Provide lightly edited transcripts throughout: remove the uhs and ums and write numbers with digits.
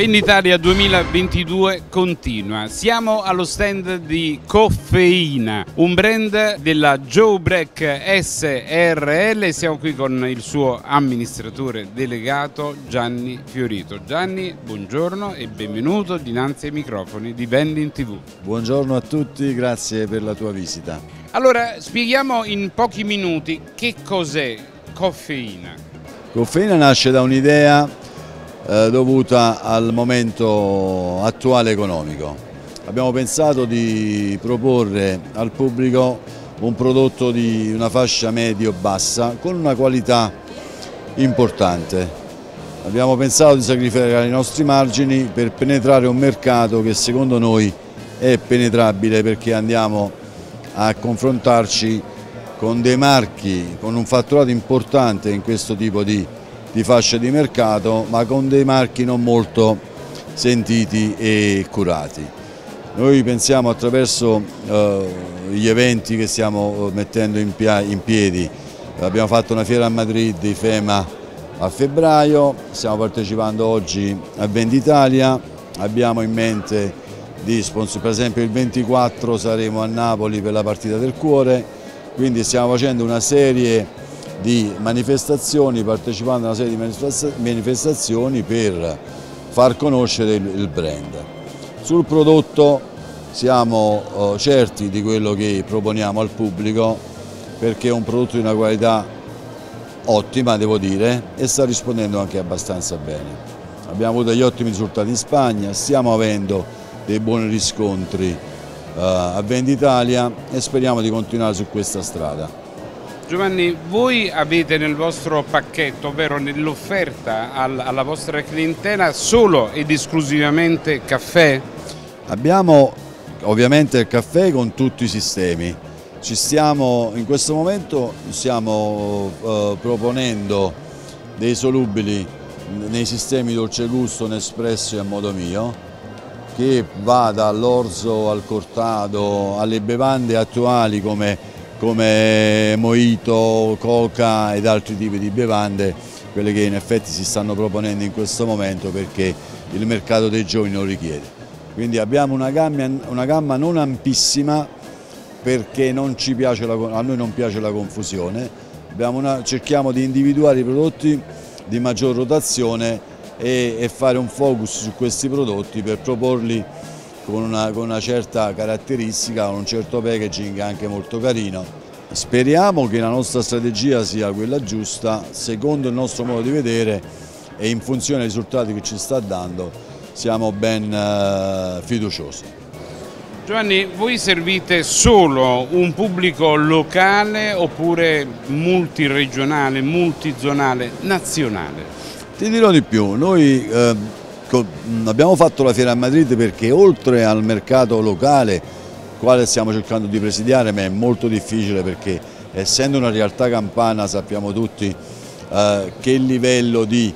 Venditalia 2022 continua. Siamo allo stand di Coffeina, un brand della Joe Break SRL. Siamo qui con il suo amministratore delegato Gianni Fiorito. Gianni, buongiorno e benvenuto dinanzi ai microfoni di Vending TV. Buongiorno a tutti, grazie per la tua visita. Allora, spieghiamo in pochi minuti che cos'è Coffeina. Coffeina nasce da un'idea dovuta al momento attuale economico. Abbiamo pensato di proporre al pubblico un prodotto di una fascia medio-bassa con una qualità importante. Abbiamo pensato di sacrificare i nostri margini per penetrare un mercato che secondo noi è penetrabile, perché andiamo a confrontarci con dei marchi con un fatturato importante in questo tipo di fascia di mercato, ma con dei marchi non molto sentiti e curati. Noi pensiamo, attraverso gli eventi che stiamo mettendo in piedi, abbiamo fatto una fiera a Madrid, IFEMA, a febbraio, stiamo partecipando oggi a Venditalia, abbiamo in mente di sponsor, per esempio il 24 saremo a Napoli per la partita del cuore, quindi stiamo facendo una serie di manifestazioni, partecipando a una serie di manifestazioni per far conoscere il brand. Sul prodotto siamo certi di quello che proponiamo al pubblico, perché è un prodotto di una qualità ottima, devo dire, e sta rispondendo anche abbastanza bene. Abbiamo avuto degli ottimi risultati in Spagna, stiamo avendo dei buoni riscontri a Venditalia e speriamo di continuare su questa strada. Giovanni, voi avete nel vostro pacchetto, ovvero nell'offerta alla vostra clientela, solo ed esclusivamente caffè? Abbiamo ovviamente il caffè con tutti i sistemi. In questo momento stiamo proponendo dei solubili nei sistemi dolce gusto, Nespresso e a modo mio, che va dall'orzo al cortado alle bevande attuali come mojito, coca ed altri tipi di bevande, quelle che in effetti si stanno proponendo in questo momento perché il mercato dei giovani lo richiede. Quindi abbiamo una gamma non ampissima, perché a noi non piace la confusione, cerchiamo di individuare i prodotti di maggior rotazione e fare un focus su questi prodotti per proporli con una certa caratteristica, con un certo packaging anche molto carino. Speriamo che la nostra strategia sia quella giusta, secondo il nostro modo di vedere e in funzione dei risultati che ci sta dando siamo ben fiduciosi. Giovanni, voi servite solo un pubblico locale oppure multiregionale, multizonale, nazionale? Ti dirò di più, noi abbiamo fatto la fiera a Madrid perché oltre al mercato locale, quale stiamo cercando di presidiare, ma è molto difficile perché essendo una realtà campana sappiamo tutti che livello di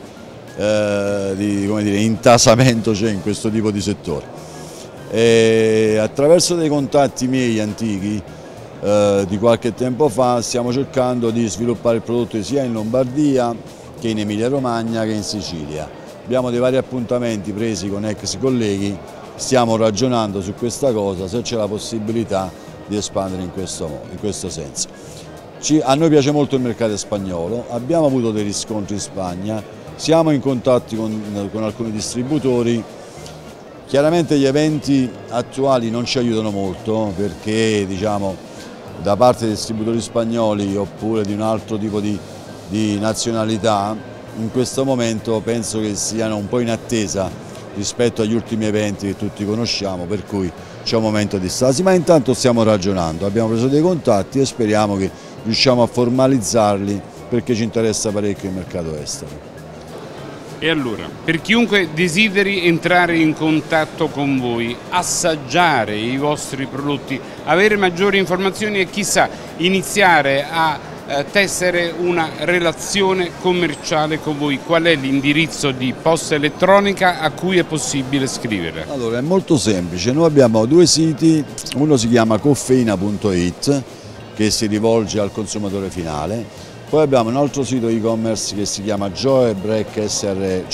intasamento c'è in questo tipo di settore. Attraverso dei contatti miei antichi di qualche tempo fa stiamo cercando di sviluppare il prodotto sia in Lombardia che in Emilia Romagna che in Sicilia. Abbiamo dei vari appuntamenti presi con ex colleghi, stiamo ragionando su questa cosa, se c'è la possibilità di espandere in questo senso. A noi piace molto il mercato spagnolo, abbiamo avuto dei riscontri in Spagna, siamo in contatti con alcuni distributori. Chiaramente gli eventi attuali non ci aiutano molto, perché da parte dei distributori spagnoli oppure di un altro tipo di nazionalità, in questo momento penso che siano un po' in attesa rispetto agli ultimi eventi che tutti conosciamo, per cui c'è un momento di stasi, ma intanto stiamo ragionando, abbiamo preso dei contatti e speriamo che riusciamo a formalizzarli, perché ci interessa parecchio il mercato estero. E allora, per chiunque desideri entrare in contatto con voi, assaggiare i vostri prodotti, avere maggiori informazioni e chissà iniziare a tessere una relazione commerciale con voi, qual è l'indirizzo di posta elettronica a cui è possibile scrivere? Allora, è molto semplice, noi abbiamo due siti, uno si chiama coffeina.it che si rivolge al consumatore finale, Poi abbiamo un altro sito e-commerce che si chiama joebreak.it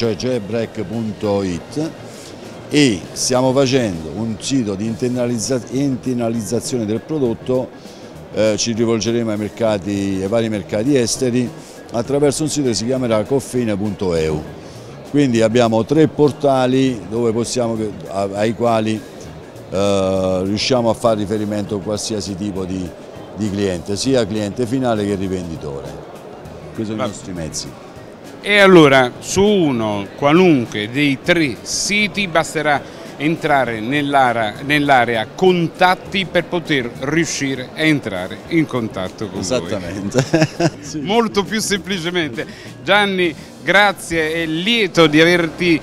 e stiamo facendo un sito di internalizzazione del prodotto, ci rivolgeremo ai vari mercati esteri attraverso un sito che si chiamerà coffeine.eu. Quindi abbiamo 3 portali ai quali riusciamo a fare riferimento a qualsiasi tipo di cliente, sia cliente finale che rivenditore. Questi sono i nostri mezzi. E allora su uno qualunque dei 3 siti basterà entrare nell'area contatti per poter riuscire a entrare in contatto con voi. Esattamente. Sì. Molto più semplicemente. Gianni, grazie, è lieto di averti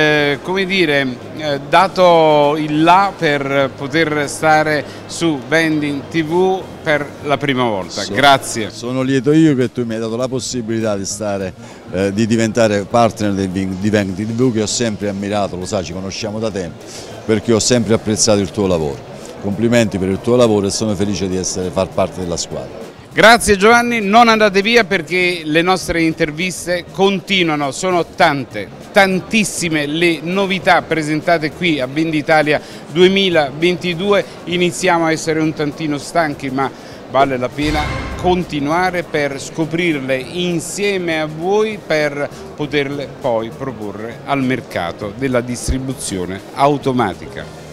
dato il là per poter stare su Vending TV per la prima volta. Grazie. Sono lieto io che tu mi hai dato la possibilità di diventare partner di Vending TV, che ho sempre ammirato, lo sai, ci conosciamo da tempo, perché ho sempre apprezzato il tuo lavoro. Complimenti per il tuo lavoro e sono felice di far parte della squadra. Grazie Giovanni, non andate via perché le nostre interviste continuano, sono tantissime le novità presentate qui a Venditalia 2022, iniziamo a essere un tantino stanchi ma vale la pena continuare per scoprirle insieme a voi per poterle poi proporre al mercato della distribuzione automatica.